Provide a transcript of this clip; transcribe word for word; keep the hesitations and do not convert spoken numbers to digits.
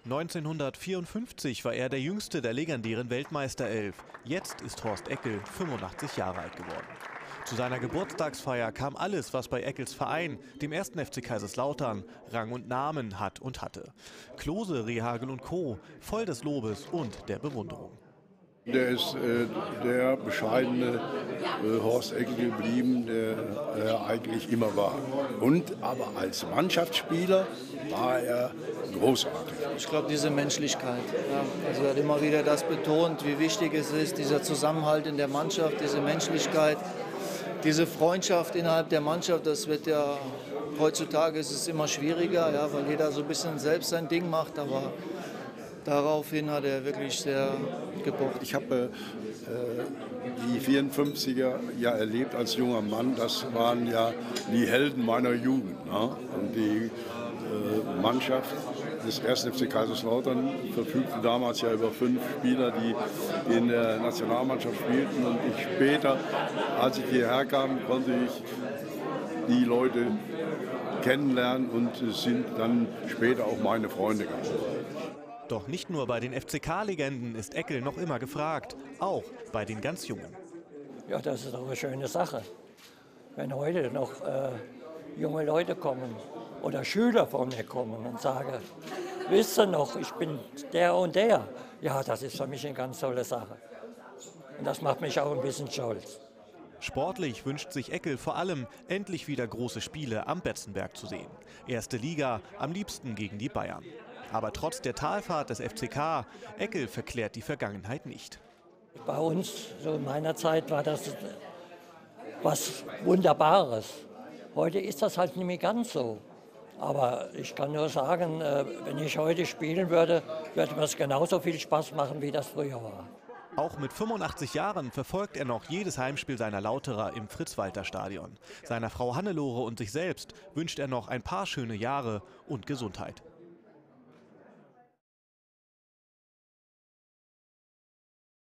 neunzehnhundertvierundfünfzig war er der jüngste der legendären Weltmeisterelf. Jetzt ist Horst Eckel fünfundachtzig Jahre alt geworden. Zu seiner Geburtstagsfeier kam alles, was bei Eckels Verein, dem ersten F C Kaiserslautern, Rang und Namen hat und hatte. Klose, Rehhagel und Co. voll des Lobes und der Bewunderung. Der ist äh, der bescheidene äh, Horst Eckel geblieben, der er eigentlich immer war. Und aber als Mannschaftsspieler war er großartig. Ich glaube, diese Menschlichkeit. Ja. Also er hat immer wieder das betont, wie wichtig es ist, dieser Zusammenhalt in der Mannschaft, diese Menschlichkeit, diese Freundschaft innerhalb der Mannschaft. Das wird ja heutzutage ist es immer schwieriger, ja, weil jeder so ein bisschen selbst sein Ding macht. Aber daraufhin hat er wirklich sehr gepocht. Ich habe äh, die vierundfünfziger ja erlebt als junger Mann. Das waren ja die Helden meiner Jugend. Ne? Und die äh, Mannschaft des ersten F C Kaiserslautern verfügte damals ja über fünf Spieler, die in der Nationalmannschaft spielten. Und ich später, als ich hierher kam, konnte ich die Leute kennenlernen und sind dann später auch meine Freunde geworden. Doch nicht nur bei den F C K-Legenden ist Eckel noch immer gefragt, auch bei den ganz Jungen. Ja, das ist doch eine schöne Sache. Wenn heute noch äh, junge Leute kommen oder Schüler von mir kommen und sagen, wisst ihr noch, ich bin der und der. Ja, das ist für mich eine ganz tolle Sache. Und das macht mich auch ein bisschen stolz. Sportlich wünscht sich Eckel vor allem, endlich wieder große Spiele am Betzenberg zu sehen. Erste Liga, am liebsten gegen die Bayern. Aber trotz der Talfahrt des F C K, Eckel verklärt die Vergangenheit nicht. Bei uns, so in meiner Zeit, war das was Wunderbares. Heute ist das halt nicht mehr ganz so. Aber ich kann nur sagen, wenn ich heute spielen würde, würde mir es genauso viel Spaß machen, wie das früher war. Auch mit fünfundachtzig Jahren verfolgt er noch jedes Heimspiel seiner Lauterer im Fritz-Walter-Stadion. Seiner Frau Hannelore und sich selbst wünscht er noch ein paar schöne Jahre und Gesundheit.